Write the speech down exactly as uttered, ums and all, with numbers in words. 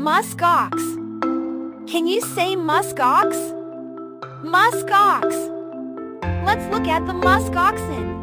Musk Ox. Can you say Musk Ox? Musk Ox. Let's look at the musk oxen.